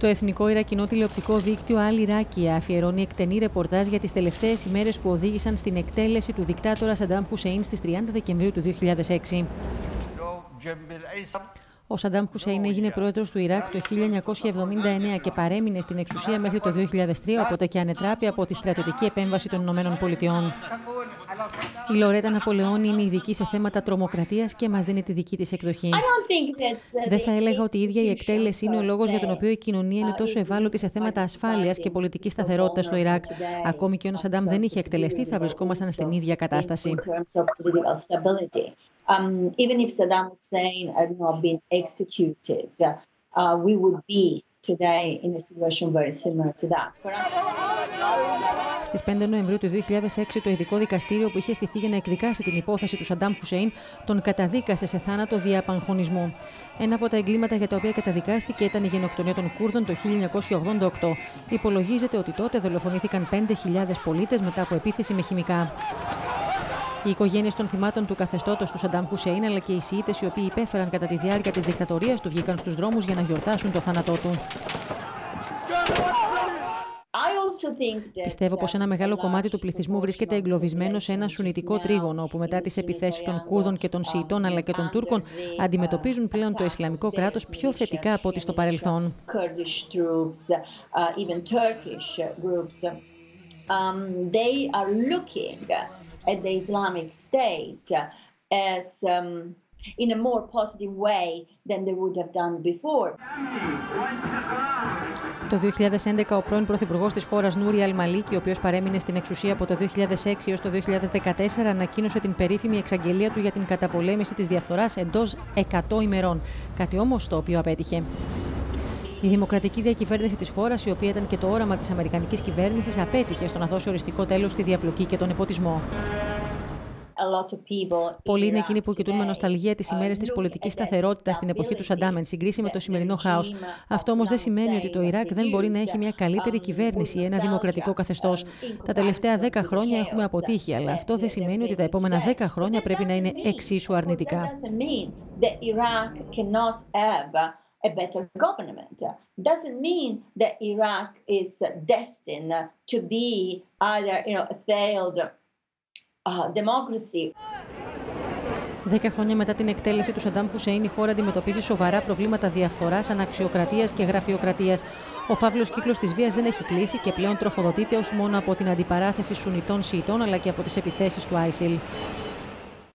Το εθνικό Ιρακινό τηλεοπτικό δίκτυο Al Iraqi αφιερώνει εκτενή ρεπορτάζ για τις τελευταίες ημέρες που οδήγησαν στην εκτέλεση του δικτάτορα Σαντάμ Χουσέιν στις 30 Δεκεμβρίου του 2006. Ο Σαντάμ Χουσέιν έγινε πρόεδρος του Ιράκ το 1979 και παρέμεινε στην εξουσία μέχρι το 2003, όποτε και ανετράπη από τη στρατιωτική επέμβαση των Ηνωμένων Πολιτειών. Η Λορέτα Ναπολεόνι είναι ειδική σε θέματα τρομοκρατίας και μας δίνει τη δική της εκδοχή. Δεν θα έλεγα ότι η ίδια η εκτέλεση είναι ο λόγος για τον οποίο η κοινωνία είναι τόσο ευάλωτη σε θέματα ασφάλειας και πολιτικής σταθερότητας στο Ιράκ. Ακόμη και αν ο Σαντάμ δεν είχε εκτελεστεί, θα βρισκόμασταν στην ίδια κατάσταση. Even if Saddam Hussein had not been executed, we would be today in a situation very similar to that. Στις 5 Νοεμβρίου του 2006, το ειδικό δικαστήριο που είχε στηθεί για να εκδικάσει την υπόθεση του Σαντάμ Χουσέιν τον καταδίκασε σε θάνατο δια απαγχωνισμού. Ένα από τα εγκλήματα για τα οποία καταδικάστηκε ήταν η γενοκτονία των Κούρδων το 1988. Υπολογίζεται ότι τότε δολοφονήθηκαν 5.000 πολίτες μετά από επίθεση με χημικά. Οι οικογένειες των θυμάτων του καθεστώτος του Σαντάμ Χουσέιν, αλλά και οι Σιήτες οι οποίοι υπέφεραν κατά τη διάρκεια της δικτατορίας του, βγήκαν στους δρόμους για να γιορτάσουν το θάνατό του. Πιστεύω πως ένα μεγάλο κομμάτι του πληθυσμού βρίσκεται εγκλωβισμένο σε ένα σουνιτικό τρίγωνο, όπου μετά τις επιθέσεις των Κούρδων και των Σιητών αλλά και των Τούρκων αντιμετωπίζουν πλέον το Ισλαμικό κράτος πιο θετικά από ό,τι στο παρελθόν. At the Islamic State as in a more positive way than they would have done before. Το 2011 ο πρώην πρωθυπουργός της χώρας Νούρι Αλ-Μαλίκη, ο οποίος παρέμεινε στην εξουσία από το 2006 έως το 2014, ανακοίνωσε την περίφημη εξαγγελία του για την καταπολέμηση της διαφθοράς εντός 100 ημερών, κάτι όμως το οποίο απέτυχε. Η δημοκρατική διακυβέρνηση της χώρας, η οποία ήταν και το όραμα της αμερικανικής κυβέρνησης, απέτυχε στο να δώσει οριστικό τέλος στη διαπλοκή και τον εποτισμό. Πολλοί είναι εκείνοι που κοιτούν με νοσταλγία τις ημέρες της πολιτικής σταθερότητας στην εποχή του Σαντάμ, εν συγκρίση με το σημερινό χάος. Αυτό όμως δεν σημαίνει ότι το Ιράκ δεν μπορεί να έχει μια καλύτερη κυβέρνηση ή ένα δημοκρατικό καθεστώς. Τα τελευταία 10 χρόνια έχουμε αποτύχει, αλλά αυτό δεν σημαίνει ότι τα επόμενα 10 χρόνια πρέπει να είναι εξίσου αρνητικά. A better government doesn't mean that Iraq is destined to be either, a failed democracy. 10 χρόνια μετά την εκτέλεση του Σαντάμ Χουσέιν, η χώρα αντιμετωπίζει σοβαρά προβλήματα διαφθοράς, αναξιοκρατίας και γραφειοκρατίας. Ο φαύλος κύκλος της βίας δεν έχει κλείσει και πλέον τροφοδοτείται όχι μόνο από την αντιπαράθεση Σουνιτών Σιητών, αλλά και από τις επιθέσεις του ISIL.